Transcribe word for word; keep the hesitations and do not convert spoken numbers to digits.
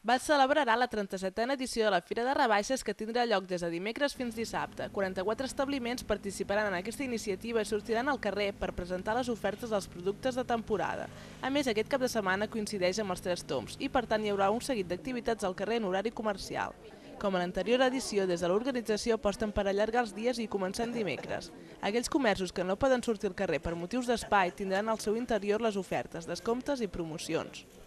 Va celebrarà la trenta-setena edició de la Fira de Rebaixes, que tindrà lloc des de dimecres fins dissabte. quaranta-quatre establiments participaran en aquesta iniciativa i sortiran al carrer per presentar les ofertes dels productes de temporada. A més, aquest cap de setmana coincideix amb els Tres Tombs i, per tant, hi haurà un seguit d'activitats al carrer en horari comercial. Com a l'anterior edició, des de l'organització aposten per allargar els dies i començar en dimecres. Aquells comerços que no poden sortir al carrer per motius d'espai tindran al seu interior les ofertes, descomptes i promocions.